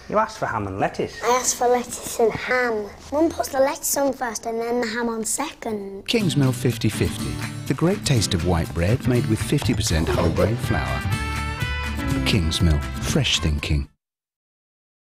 You asked for ham and lettuce. I asked for lettuce and ham. Mum puts the lettuce on first and then the ham on second. Kingsmill 50/50. The great taste of white bread made with 50% whole grain flour. Kingsmill. Fresh thinking.